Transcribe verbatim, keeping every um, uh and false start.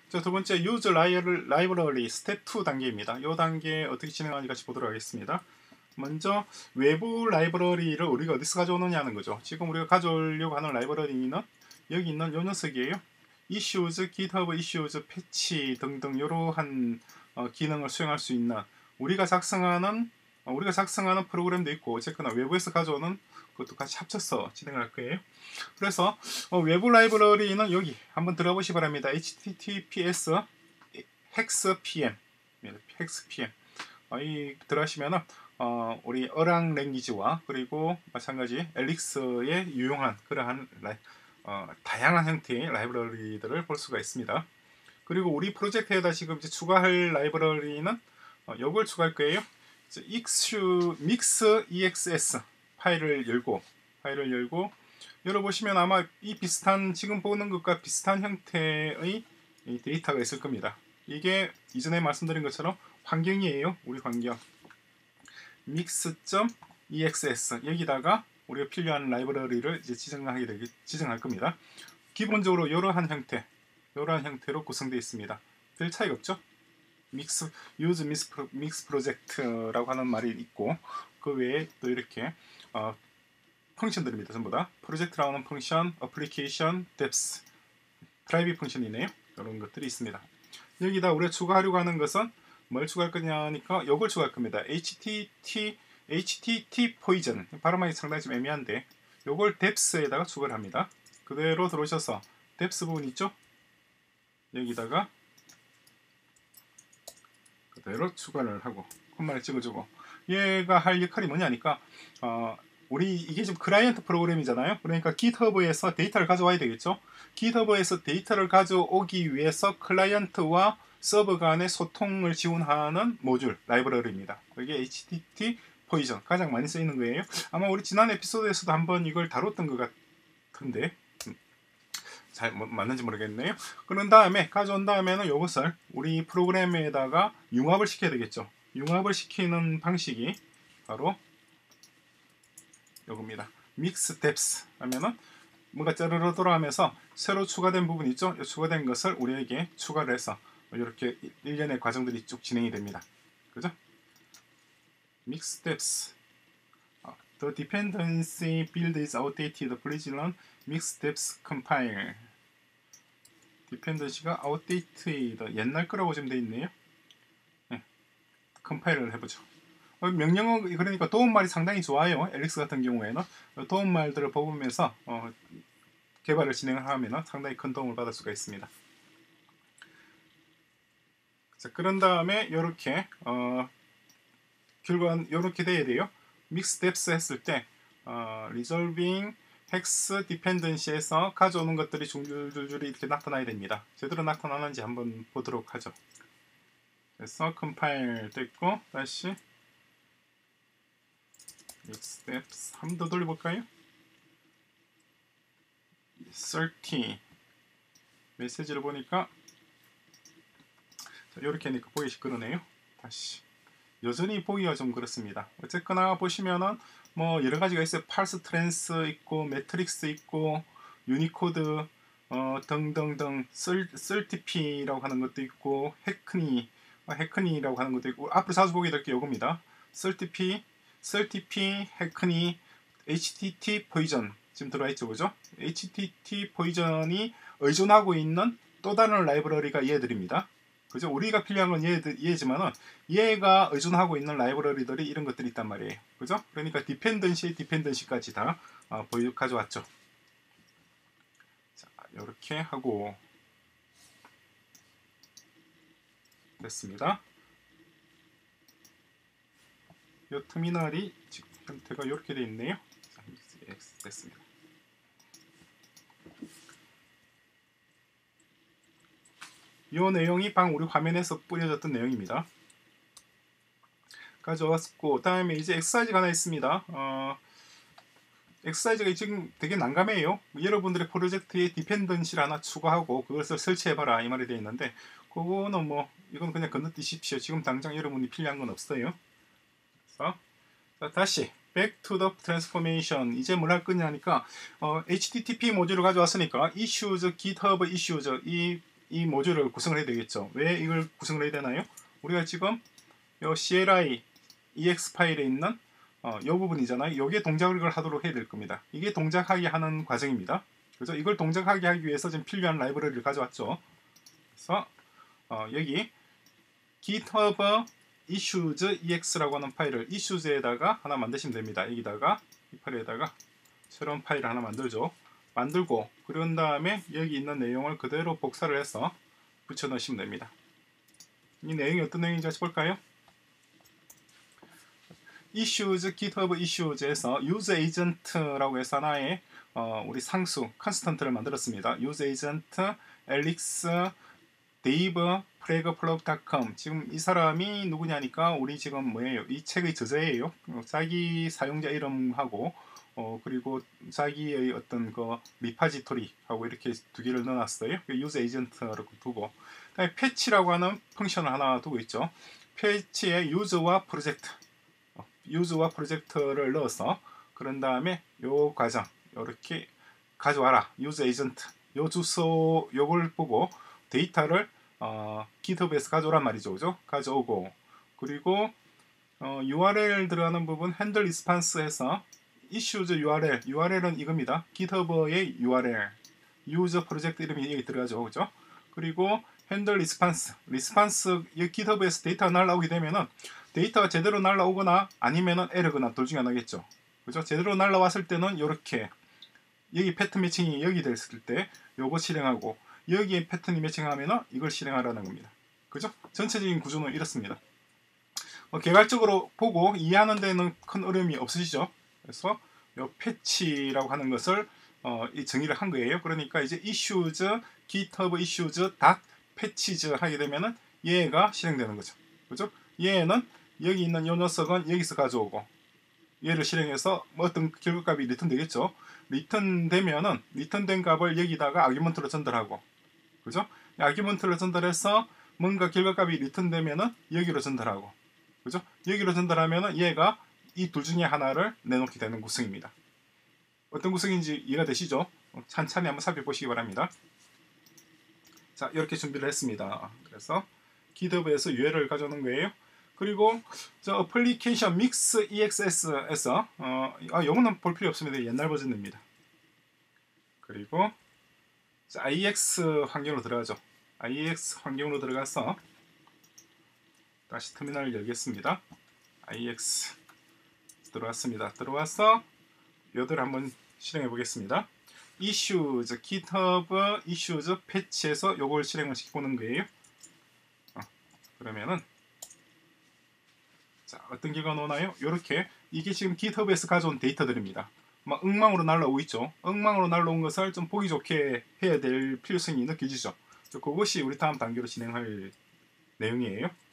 자, 두 번째 유저 라이브러리 스텝 투 단계입니다. 이 단계 어떻게 진행하는지 같이 보도록 하겠습니다. 먼저 외부 라이브러리를 우리가 어디서 가져오느냐 하는 거죠. 지금 우리가 가져오려고 하는 라이브러리는 여기 있는 요 녀석이에요. issues, GitHub issues, 패치 등등 이러한 어, 기능을 수행할 수 있는 우리가 작성하는 어, 우리가 작성하는 프로그램도 있고 어쨌거나 외부에서 가져오는 그것도 같이 합쳐서 진행할 거예요. 그래서 어, 외부 라이브러리는 여기 한번 들어보시 바랍니다. 에이치티티피에스 헥스피엠 헥스피엠 어, 이 들어가시면은 어, 우리 어랑 랭귀지와 그리고 마찬가지 엘릭스에 유용한 그러한 라이, 어, 다양한 형태의 라이브러리들을 볼 수가 있습니다. 그리고 우리 프로젝트에다 지금 이제 추가할 라이브러리는 어, 요걸 추가할 거예요. ixu mix exs 파일을 열고 파일을 열고 열어보시면 아마 이 비슷한 지금 보는 것과 비슷한 형태의 데이터가 있을 겁니다. 이게 이전에 말씀드린 것처럼 환경이에요. 우리 환경 mix.exs 여기다가 우리가 필요한 라이브러리를 이제 지정하게 되기 지정할 겁니다. 기본적으로 이러한 형태 이러한 형태로 구성되어 있습니다. 별 차이가 없죠? 믹스 use mix, mix project라고 하는 말이 있고 그 외에 또 이렇게 어, 펑션들입니다. 전부 다 프로젝트라고 하는 펑션, 어플리케이션, depth, 프라이빗 펑션이네요. 이런 것들이 있습니다. 여기다 우리가 추가하려고 하는 것은 뭘 추가할 거냐니까 이걸 추가할 겁니다. 에이치티티 에이치티티 포이즌 발음하기 상당히 좀 애매한데 이걸 depth에다가 추가를 합니다. 그대로 들어오셔서 depth 부분 있죠? 여기다가 그대로 추가를 하고 콤마를 찍어주고 얘가 할 역할이 뭐냐니까 어, 우리 이게 지금 클라이언트 프로그램이잖아요. 그러니까 GitHub에서 데이터를 가져와야 되겠죠. GitHub에서 데이터를 가져오기 위해서 클라이언트와 서버 간의 소통을 지원하는 모듈 라이브러리입니다. 이게 에이치티티 포이전 가장 많이 쓰이는 거예요. 아마 우리 지난 에피소드에서도 한번 이걸 다뤘던 것 같은데 잘 맞는지 모르겠네요. 그런 다음에 가져온 다음에는 이것을 우리 프로그램에다가 융합을 시켜야 되겠죠. 융합을 시키는 방식이 바로 이겁니다. mix depth 하면은 뭔가 짜르르 돌아가면서 새로 추가된 부분 있죠. 이 추가된 것을 우리에게 추가를 해서 이렇게 일련의 과정들이 쭉 진행이 됩니다. 그죠? mix depth The dependency build is outdated. Please run mix depth compile. 디펜던시가 outdated 옛날 거라고 지금 돼 있네요. 네. 컴파일을 해보죠. 명령어 그러니까 도움말이 상당히 좋아요. 엘릭스 같은 경우에는 도움말들을 뽑으면서 어, 개발을 진행하면 상당히 큰 도움을 받을 수가 있습니다. 자, 그런 다음에 이렇게 어, 결과는 이렇게 돼야 돼요. 믹스 뎁스 했을 때 어, resolving hex dependency에서 가져오는 것들이 줄줄줄줄이 이렇게 나타나야 됩니다. 제대로 나타나는지 한번 보도록 하죠. 그래서 컴파일 됐고 다시 mix 뎁스 한 번 더 돌려볼까요? 삼십 메시지를 보니까 자, 이렇게 하니까 보기 그러네요. 다시 여전히 보기가 좀 그렇습니다. 어쨌거나 보시면은 뭐 여러 가지가 있어요. parse trans 있고 매트릭스 있고 유니코드 어, 등등등 셀티피라고 하는 것도 있고 해크니 해크니라고 하는 것도 있고 앞으로 자주 보게 될 게 이겁니다. 셀티피 셀티피 해크니 에이치티티 포이전 지금 들어와 있죠, 그죠? 에이치티티 포이전이 의존하고 있는 또 다른 라이브러리가 얘들입니다. 그죠? 우리가 필요한 건 얘, 얘지만은 얘가 의존하고 있는 라이브러리들이 이런 것들이 있단 말이에요. 그죠? 그러니까 디펜던시, 디펜던시까지 다 어, 보여 가져왔죠. 자, 이렇게 하고 됐습니다. 이 터미널이 지금 형태가 이렇게 되어 있네요. 자, 됐습니다. 이 내용이 방 우리 화면에서 뿌려졌던 내용입니다. 가져왔고 그 다음에 이제 엑서사이즈가 하나 있습니다. 어, 엑서사이즈가 지금 되게 난감해요. 여러분들의 프로젝트에 디펜던시를 하나 추가하고 그것을 설치해봐라 이 말이 되어 있는데 그거는 뭐 이건 그냥 건너뛰십시오. 지금 당장 여러분이 필요한 건 없어요. 그래서 자, 다시 back to the transformation. 이제 뭘 할 거냐니까 어, 에이치티티피 모듈을 가져왔으니까 issues, GitHub issues 이 이 모듈을 구성을 해야 되겠죠. 왜 이걸 구성을 해야 되나요? 우리가 지금 요 씨엘아이 이엑스 파일에 있는 어, 요 부분이잖아요. 요게 동작을 하도록 해야 될 겁니다. 이게 동작하게 하는 과정입니다. 그래서 이걸 동작하게 하기 위해서 지금 필요한 라이브러리를 가져왔죠. 그래서 어, 여기 GitHub issues ex라고 하는 파일을 issues에다가 하나 만드시면 됩니다. 여기다가 이 파일에다가 새로운 파일을 하나 만들죠. 만들고 그런 다음에 여기 있는 내용을 그대로 복사를 해서 붙여 넣으시면 됩니다. 이 내용이 어떤 내용인지 같이 볼까요? issues, GitHub issues에서 use agent라고 해서 하나의 어, 우리 상수 constant를 만들었습니다. use agent alex dave plague plug 닷 컴. 지금 이 사람이 누구냐니까 우리 지금 뭐예요? 이 책의 저자예요. 자기 사용자 이름하고 어, 그리고 자기의 어떤 그 리파지토리하고 이렇게 두 개를 넣어놨어요. use agent라고 두고, 그다음에 패치라고 하는 펑션을 하나 두고 있죠. 패치에 use와 프로젝트, use와 프로젝트를 넣어서 그런 다음에 요 과정 이렇게 가져와라. use agent 요 주소 요걸 보고 데이터를 어, GitHub에서 가져오란 말이죠. 그죠? 가져오고 그리고 어, 유알엘 들어가는 부분 handle response에서 issues 유알엘, 유알엘은 이겁니다. GitHub의 유알엘, user project 이름이 여기 들어가죠. 그죠? 그리고 handle response, response 이 GitHub에서 데이터가 날라오게 되면은 데이터가 제대로 날라오거나 아니면은 에러거나 둘 중에 하나겠죠. 그죠? 제대로 날라왔을 때는 이렇게 여기 패턴 매칭이 여기 됐을 때 요거 실행하고 여기에 패턴이 매칭하면은 이걸 실행하라는 겁니다. 그죠? 전체적인 구조는 이렇습니다. 어, 개괄적으로 보고 이해하는 데는 큰 어려움이 없으시죠? 그래서 요 패치라고 하는 것을 어, 이 정의를 한 거예요. 그러니까 이제 issues, GitHub issues 닷 patches 하게 되면은 얘가 실행되는 거죠. 그죠? 얘는 여기 있는 요 녀석은 여기서 가져오고 얘를 실행해서 뭐 어떤 결과값이 리턴 되겠죠. 리턴 되면은 리턴된 값을 여기다가 아규먼트로 전달하고, 그죠? 아규먼트를 전달해서 뭔가 결과값이 리턴 되면은 여기로 전달하고, 그죠? 여기로 전달하면은 얘가 이 둘 중에 하나를 내놓게 되는 구성입니다. 어떤 구성인지 이해가 되시죠? 찬찬히 한번 살펴보시기 바랍니다. 자, 이렇게 준비를 했습니다. 그래서 GitHub에서 유알엘을 가져오는 거예요. 그리고 저 어플리케이션 믹스 이엑스에스에서 어, 아, 요거는 볼 필요 없습니다. 옛날 버전입니다. 그리고 자, 아이엑스 환경으로 들어가죠. 아이엑스 환경으로 들어가서 다시 터미널을 열겠습니다. 아이엑스 들어왔습니다. 들어와서 요들 한번 실행해 보겠습니다. issues, GitHub issues 패치에서 요걸 실행을 시켜보는 거예요. 어, 그러면은 자, 어떤 결과가 나오나요? 요렇게 이게 지금 GitHub에서 가져온 데이터들입니다. 막 엉망으로 날라오고 있죠. 엉망으로 날라온 것을 좀 보기 좋게 해야 될 필요성이 느껴지죠. 그것이 우리 다음 단계로 진행할 내용이에요.